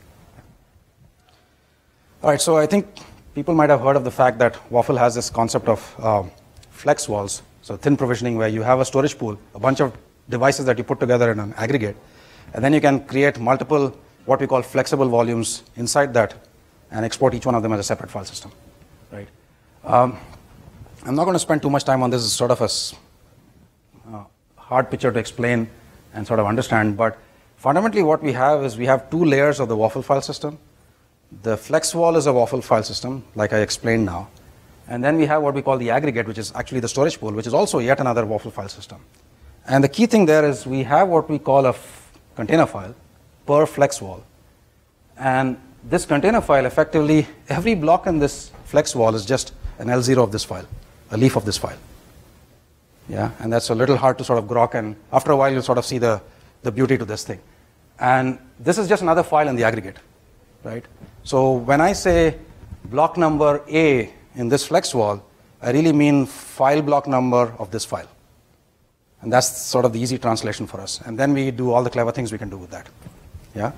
S1: All right, so I think people might have heard of the fact that WAFL has this concept of uh, flex walls, so thin provisioning, where you have a storage pool, a bunch of devices that you put together in an aggregate, and then you can create multiple what we call flexible volumes inside that and export each one of them as a separate file system, right? Um, I'm not going to spend too much time on this. It's sort of a uh, hard picture to explain and sort of understand, but fundamentally what we have is we have two layers of the W A F L file system. The flex wall is a W A F L file system, like I explained now. And then we have what we call the aggregate, which is actually the storage pool, which is also yet another W A F L file system. And the key thing there is we have what we call a f container file per flex wall. And this container file, effectively, every block in this flex wall is just an L zero of this file, a leaf of this file. Yeah, and that's a little hard to sort of grok, and after a while you'll sort of see the, the beauty to this thing. And this is just another file in the aggregate, right? So when I say block number A in this flex wall, I really mean file block number of this file. And that's sort of the easy translation for us. And then we do all the clever things we can do with that. Yeah?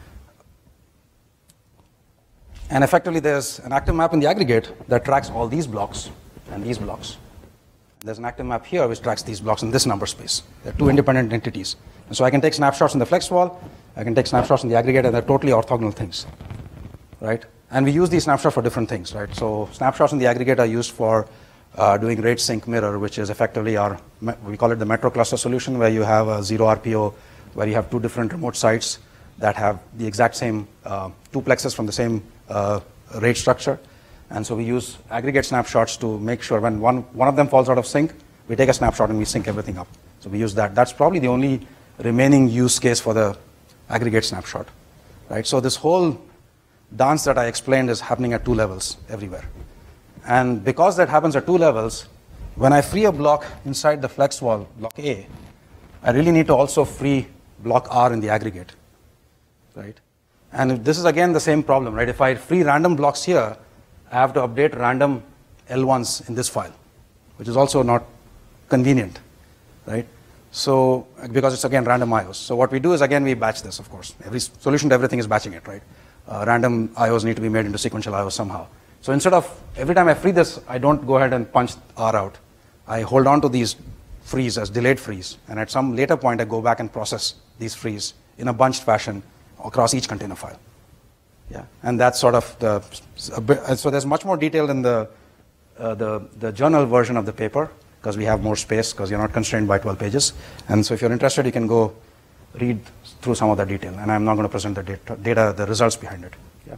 S1: And effectively, there's an active map in the aggregate that tracks all these blocks and these blocks. There's an active map here which tracks these blocks in this number space. They're two independent entities. And so I can take snapshots in the flex wall, I can take snapshots in the aggregate, and they're totally orthogonal things, right? And we use these snapshots for different things, right? So snapshots in the aggregate are used for uh, doing rate sync mirror, which is effectively our, we call it the metro cluster solution, where you have a zero R P O, where you have two different remote sites that have the exact same uh, two plexes from the same uh, rate structure. And so we use aggregate snapshots to make sure when one, one of them falls out of sync, we take a snapshot and we sync everything up. So we use that. That's probably the only remaining use case for the aggregate snapshot, right? So this whole dance that I explained is happening at two levels everywhere. And because that happens at two levels, when I free a block inside the flex wall, block A, I really need to also free block R in the aggregate, right? And this is again the same problem, right? If I free random blocks here, I have to update random L ones in this file, which is also not convenient, right? So, because it's again random I Os. So what we do is again we batch this, of course. Every solution to everything is batching it, right? Uh, random I Os need to be made into sequential I Os somehow. So instead of every time I free this, I don't go ahead and punch R out. I hold on to these frees as delayed frees, and at some later point I go back and process these frees in a bunched fashion across each container file. Yeah, and that's sort of the, so there's much more detail in the, uh, the, the journal version of the paper, because we have more space, because you're not constrained by twelve pages. And so if you're interested, you can go read through some of that detail, and I'm not going to present the data, data the results behind it. Yeah.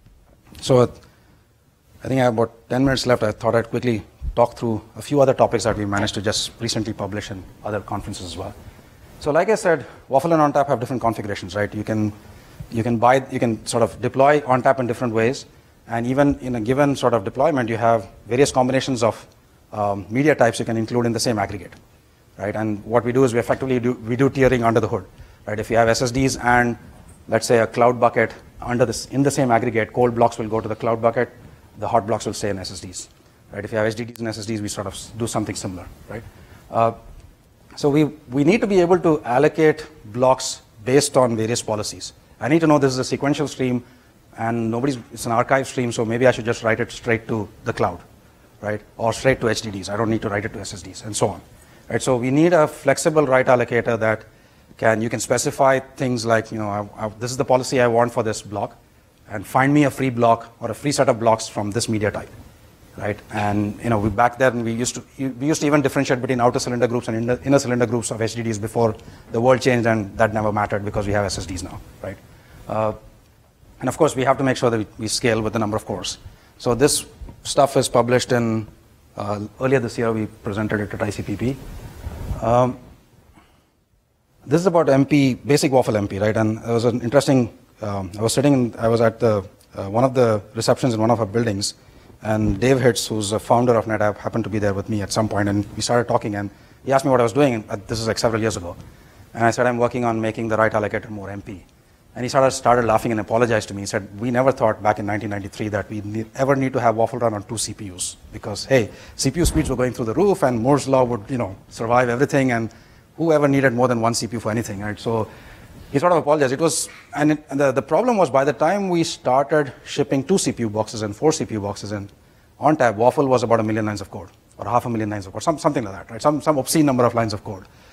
S1: So I think I have about ten minutes left. I thought I'd quickly talk through a few other topics that we managed to just recently publish in other conferences as well. So like I said, W A F L and ONTAP have different configurations, right? You can You can buy, you can sort of deploy ONTAP in different ways, and even in a given sort of deployment, you have various combinations of um, media types you can include in the same aggregate, right? And what we do is we effectively do we do tiering under the hood, right? If you have S S Ds and let's say a cloud bucket under this in the same aggregate, cold blocks will go to the cloud bucket, the hot blocks will stay in S S Ds, right? If you have H D Ds and S S Ds, we sort of do something similar, right? Uh, so we we need to be able to allocate blocks based on various policies. I need to know this is a sequential stream, and nobody's, it's an archive stream, so maybe I should just write it straight to the cloud, right? Or straight to H D Ds. I don't need to write it to S S Ds, and so on. Right? So we need a flexible write allocator that can, you can specify things like, you know, I, I, this is the policy I want for this block, and find me a free block or a free set of blocks from this media type, right? And, you know, we back then, we used to, we used to even differentiate between outer cylinder groups and inner, inner cylinder groups of H D Ds before the world changed, and that never mattered because we have S S Ds now, right? Uh, and of course, we have to make sure that we, we scale with the number of cores. So this stuff is published in, uh, earlier this year, we presented it at I C P P. Um, this is about M P, basic W A F L M P, right? And it was an interesting, um, I was sitting, in, I was at the, uh, one of the receptions in one of our buildings, and Dave Hitz, who's a founder of NetApp, happened to be there with me at some point, and we started talking, and he asked me what I was doing, and this is like several years ago. And I said, I'm working on making the write allocator more M P. And he started, started laughing and apologized to me. He said, we never thought back in nineteen ninety-three that we need, ever need to have W A F L run on two C P Us. Because, hey, C P U speeds were going through the roof, and Moore's law would, you know, survive everything, and whoever needed more than one C P U for anything, right? So he sort of apologized. It was, and, it, and the, the problem was by the time we started shipping two C P U boxes and four C P U boxes in ONTAP, W A F L was about a million lines of code, or half a million lines of code, some, something like that, right? Some, some obscene number of lines of code.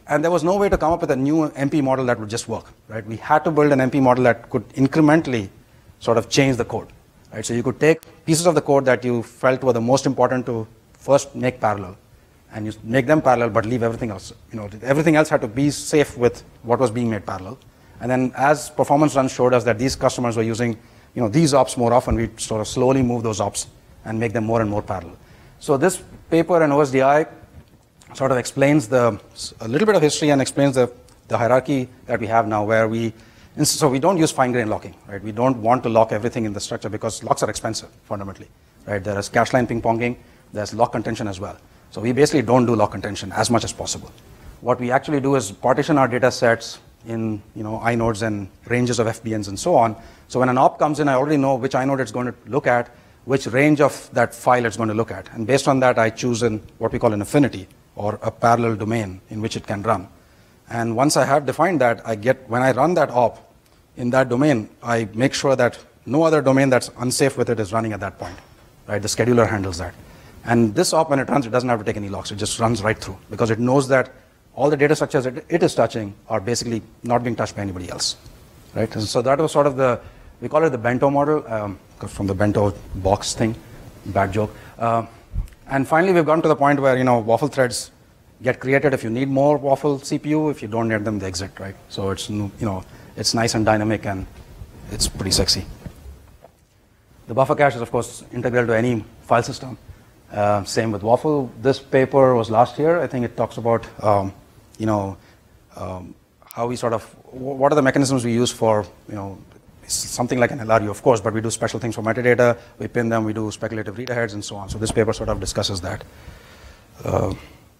S1: and there was no way to come up with a new M P model that would just work, right? We had to build an M P model that could incrementally sort of change the code, right? So you could take pieces of the code that you felt were the most important to first make parallel, and you make them parallel, but leave everything else. You know, everything else had to be safe with what was being made parallel. And then as performance runs showed us that these customers were using, you know, these ops more often, we sort of slowly move those ops and make them more and more parallel. So this paper in O S D I sort of explains the, a little bit of history and explains the, the hierarchy that we have now, where we, so we don't use fine-grained locking, right? We don't want to lock everything in the structure because locks are expensive, fundamentally, right? There is cache line ping-ponging, there's lock contention as well. So we basically don't do lock contention as much as possible. What we actually do is partition our data sets in, you know, inodes and ranges of F B Ns and so on. So when an op comes in, I already know which inode it's going to look at, which range of that file it's going to look at. And based on that, I choose in what we call an affinity, or a parallel domain in which it can run. And once I have defined that, I get, when I run that op in that domain, I make sure that no other domain that's unsafe with it is running at that point, right? The scheduler handles that. And this op, when it runs, it doesn't have to take any locks. It just runs right through because it knows that all the data structures it, it is touching are basically not being touched by anybody else, right? And so that was sort of the, we call it the bento model, um, from the bento box thing, bad joke. Uh, And finally, we've gotten to the point where, you know, W A F L threads get created if you need more W A F L C P U. If you don't need them, they exit, right? So it's, you know, it's nice and dynamic, and it's pretty sexy. The buffer cache is, of course, integral to any file system. Uh, same with W A F L. This paper was last year. I think it talks about, um, you know, um, how we sort of, what are the mechanisms we use for, you know, something like an L R U, of course, but we do special things for metadata, we pin them, we do speculative read aheads, and so on. So this paper sort of discusses that. Uh,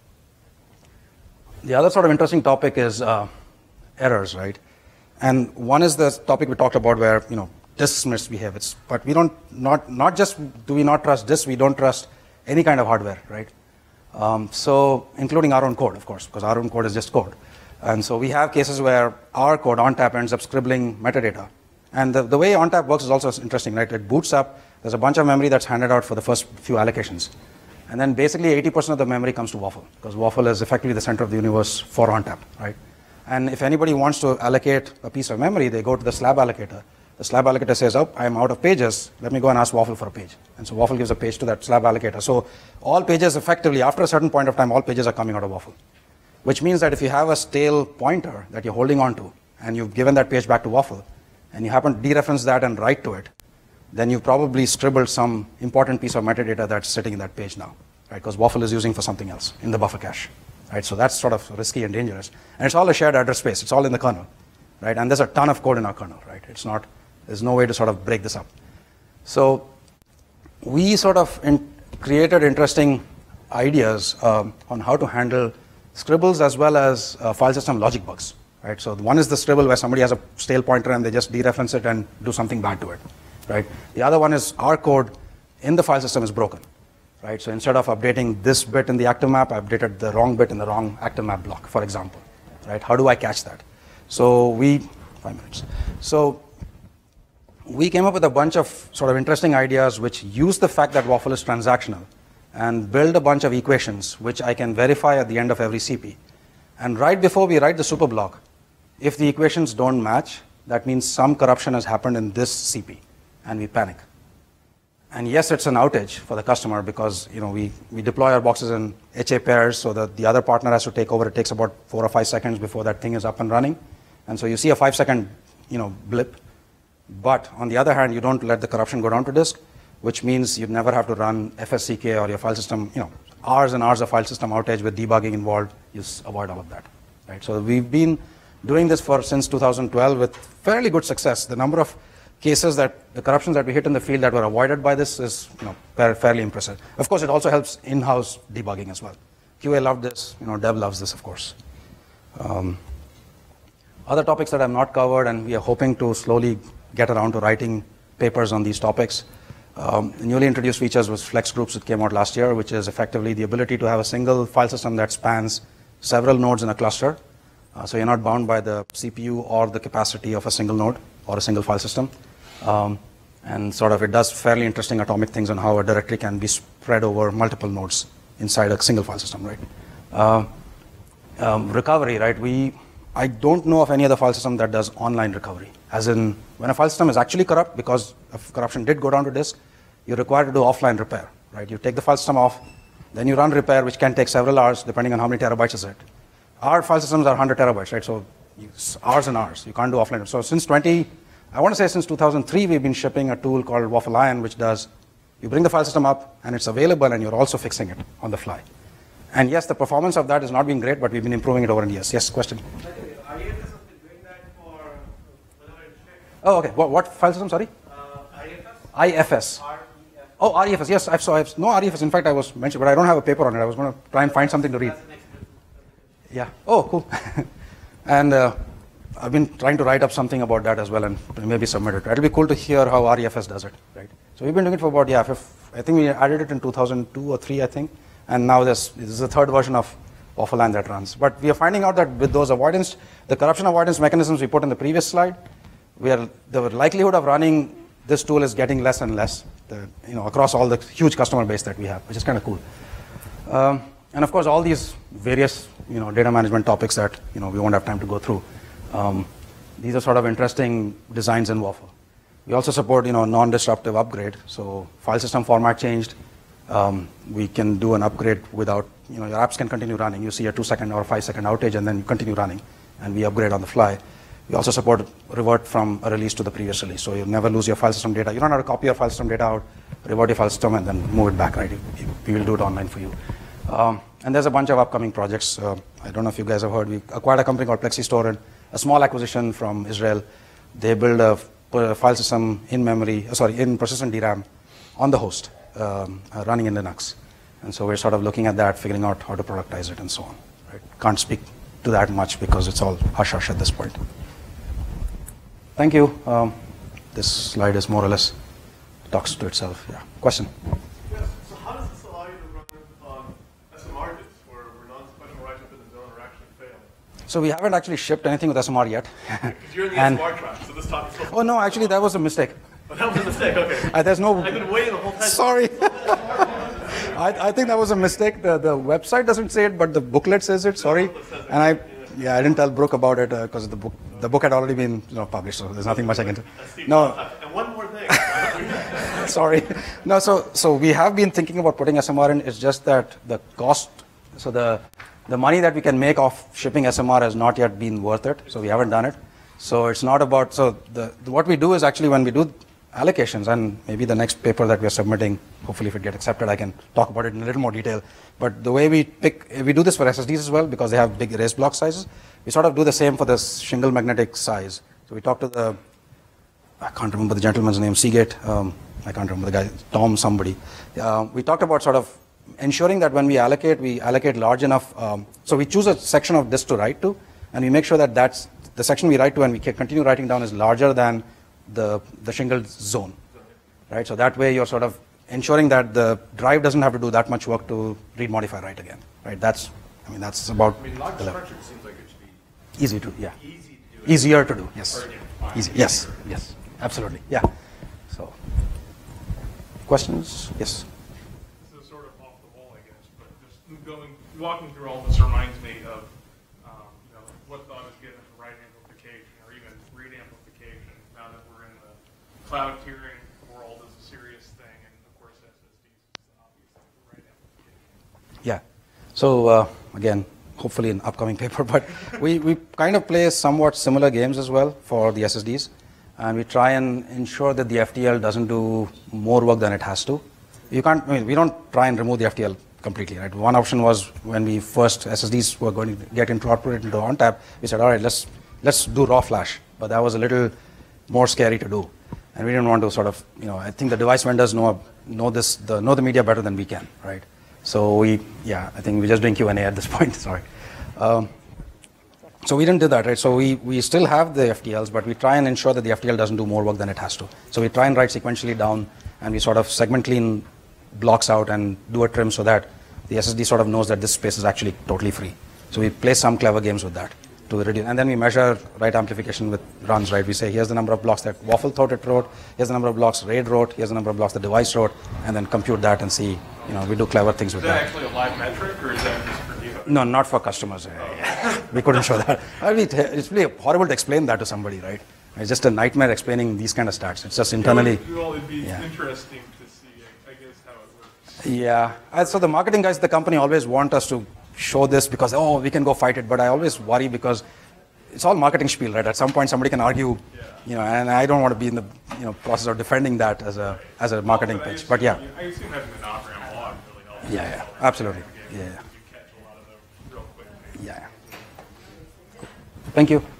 S1: the other sort of interesting topic is uh, errors, right? And one is the topic we talked about where, you know, disks misbehave. It's, but we don't, not, not just do we not trust disks, we don't trust any kind of hardware, right? Um, so including our own code, of course, because our own code is just code. And so we have cases where our code on tap ends up scribbling metadata. And the, the way ONTAP works is also interesting, right? It boots up, there's a bunch of memory that's handed out for the first few allocations. And then basically eighty percent of the memory comes to W A F L, because W A F L is effectively the center of the universe for ONTAP, right? And if anybody wants to allocate a piece of memory, they go to the slab allocator. The slab allocator says, oh, I'm out of pages, let me go and ask W A F L for a page. And so W A F L gives a page to that slab allocator. So all pages effectively, after a certain point of time, all pages are coming out of W A F L. Which means that if you have a stale pointer that you're holding on to, and you've given that page back to W A F L, and you happen to dereference that and write to it, then you've probably scribbled some important piece of metadata that's sitting in that page now, right? Because W A F L is using for something else in the buffer cache, right? So that's sort of risky and dangerous. And it's all a shared address space. It's all in the kernel, right? And there's a ton of code in our kernel, right? It's not, there's no way to sort of break this up. So we sort of in, created interesting ideas um, on how to handle scribbles as well as uh, file system logic bugs. Right? So one is the scribble where somebody has a stale pointer and they just dereference it and do something bad to it. Right? The other one is our code in the file system is broken. Right? So instead of updating this bit in the active map, I updated the wrong bit in the wrong active map block, for example. Right? How do I catch that? So we, five minutes. So we came up with a bunch of sort of interesting ideas which use the fact that W A F L is transactional and build a bunch of equations which I can verify at the end of every C P. And right before we write the super block, if the equations don't match, that means some corruption has happened in this C P, and we panic. And yes, it's an outage for the customer because, you know, we, we deploy our boxes in H A pairs so that the other partner has to take over. It takes about four or five seconds before that thing is up and running. And so you see a five second, you know, blip. But on the other hand, you don't let the corruption go down to disk, which means you never have to run F S C K or your file system, you know, hours and hours of file system outage with debugging involved. You avoid all of that, right? So we've been doing this for since two thousand twelve with fairly good success. The number of cases that the corruptions that we hit in the field that were avoided by this is, you know, fairly impressive. Of course, it also helps in-house debugging as well. Q A loved this, you know, dev loves this, of course. Um, other topics that I've not covered, and we are hoping to slowly get around to writing papers on these topics. Um, the newly introduced features was flex groups that came out last year, which is effectively the ability to have a single file system that spans several nodes in a cluster. Uh, so you're not bound by the C P U or the capacity of a single node or a single file system. Um, and sort of it does fairly interesting atomic things on how a directory can be spread over multiple nodes inside a single file system, right? Uh, um, recovery, right? We, I don't know of any other file system that does online recovery. As in, when a file system is actually corrupt, because if corruption did go down to disk, you're required to do offline repair, right? You take the file system off, then you run repair, which can take several hours, depending on how many terabytes is it. Our file systems are one hundred terabytes, right? So you, hours and hours. You can't do offline. So since twenty, I want to say since two thousand three, we've been shipping a tool called W A F L Ion, which does, you bring the file system up, and it's available, and you're also fixing it on the fly. And yes, the performance of that has not been great, but we've been improving it over the years. Yes, question?
S3: I think I F S has been doing that for whenever it's shipped.
S1: Oh, okay. What, what file system, sorry?
S3: Uh, I F S?
S1: I F S.
S3: R E F.
S1: Oh, R E F S. Yes, I've, so I've no R E F S. In fact, I was mentioned, but I don't have a paper on it. I was going to try and find something to read.
S3: That's the next bit.
S1: Yeah. Oh, cool. And uh, I've been trying to write up something about that as well and maybe submit it. It'll be cool to hear how R E F S does it, right? So we've been doing it for about, yeah, if, I think we added it in two thousand two or three, I think. And now this, this is the third version of W A F L Ion that runs. But we are finding out that with those avoidance, the corruption avoidance mechanisms we put in the previous slide, we are, the likelihood of running this tool is getting less and less, the, you know, across all the huge customer base that we have, which is kind of cool. Um, and of course, all these various, you know, data management topics that, you know, we won't have time to go through. Um, these are sort of interesting designs in W A F L. We also support, you know, non-disruptive upgrade. So file system format changed. Um, we can do an upgrade without, you know, your apps can continue running. You see a two second or five second outage and then you continue running and we upgrade on the fly. We also support revert from a release to the previous release. So you never lose your file system data. You don't have to copy your file system data out, revert your file system and then move it back, right? We will do it online for you. Um, and there's a bunch of upcoming projects. Uh, I don't know if you guys have heard. We acquired a company called PlexiStorage, a small acquisition from Israel. They build a, a file system in memory, uh, sorry, in persistent D RAM on the host, um, uh, running in Linux. And so we're sort of looking at that, figuring out how to productize it and so on. Right? Can't speak to that much because it's all hush-hush at this point. Thank you. Um, this slide is more or less talks to itself. Yeah. Question?
S4: Yes. So how does this allow you to run on S M R disks where, where non-sequential writes within the zone are actually failed?
S1: So we haven't actually shipped anything with S M R yet.
S4: Because you're in the
S1: And-
S4: S M R track, so this talk is
S1: Oh no, actually that was a mistake.
S4: Oh, that was a mistake, okay.
S1: Uh, there's no.
S4: I've been waiting the whole time.
S1: Sorry. I, I think that was a mistake. The, the website doesn't say it, but the booklet says it. Sorry. And I, yeah, I didn't tell Brooke about it because uh, the book, the book had already been, you know, published. So there's nothing much I can do. No.
S4: And one more thing.
S1: Sorry. No. So so we have been thinking about putting S M R in. It's just that the cost. So the the money that we can make off shipping S M R has not yet been worth it. So we haven't done it. So it's not about. So the what we do is actually when we do allocations, and maybe the next paper that we are submitting, hopefully if it gets accepted, I can talk about it in a little more detail. But the way we pick, we do this for S S Ds as well because they have big erase block sizes. We sort of do the same for this shingle magnetic size. So we talk to the, I can't remember the gentleman's name, Seagate, um, I can't remember the guy, Tom somebody. Uh, we talked about sort of ensuring that when we allocate, we allocate large enough, um, so we choose a section of disk to write to, and we make sure that that's, the section we write to and we continue writing down is larger than the, the shingle zone, right? So that way you're sort of ensuring that the drive doesn't have to do that much work to read, modify, write again, right? That's, I mean, that's about
S4: I mean, large
S1: the level.
S4: structure seems like it should be
S1: Easy to, yeah.
S4: easy to do.
S1: Easier to do, yes.
S4: Or, yeah,
S1: Easy, yes, yes, absolutely, yeah. So, questions? Yes.
S7: This is sort of off the wall, I guess, but just going, walking through all this reminds me of, um, you know, what thought is given to write amplification or even read amplification. Now that we're in the cloud tiering world is a serious thing, and of course S S Ds is the obvious thing for write amplification.
S1: Yeah. So uh, again, hopefully an upcoming paper, but we, we kind of play somewhat similar games as well for the S S Ds. And we try and ensure that the F T L doesn't do more work than it has to. You can't, I mean, we don't try and remove the F T L completely, right? One option was when we first, S S Ds were going to get incorporated into ONTAP, we said, all right, let's, let's do raw flash. But that was a little more scary to do. And we didn't want to sort of, you know, I think the device vendors know, know this, the, know the media better than we can, right? So we, yeah, I think we're just doing Q and A at this point, sorry. Um, so we didn't do that, right? So we, we still have the F T Ls, but we try and ensure that the F T L doesn't do more work than it has to. So we try and write sequentially down, and we sort of segment clean blocks out and do a trim so that the S S D sort of knows that this space is actually totally free. So we play some clever games with that to reduce, and then we measure write amplification with runs, right? We say, here's the number of blocks that W A F L thought it wrote, here's the number of blocks RAID wrote, here's the number of blocks the device wrote, and then compute that and see, you know, we do clever things with
S7: Is that
S1: that.
S7: actually a live metric, or is that just for debug?
S1: No, not for customers. We couldn't show that. I mean, it's really horrible to explain that to somebody, right? It's just a nightmare explaining these kind of stats. It's just internally.
S7: Well, it'd be
S1: yeah.
S7: interesting to see, I guess, how it works.
S1: Yeah. Uh, So the marketing guys at the company always want us to show this because, oh, we can go fight it. But I always worry because it's all marketing spiel, right? At some point, somebody can argue,
S7: Yeah.
S1: you know, and I don't want to be in the you know process of defending that as a as a marketing
S7: But I
S1: pitch. But yeah.
S7: assume- I assume having the non-ram log really helps.
S1: Yeah, yeah, absolutely. Yeah, yeah.
S7: You catch a lot of the real quick things.
S1: Yeah. Cool. Thank you.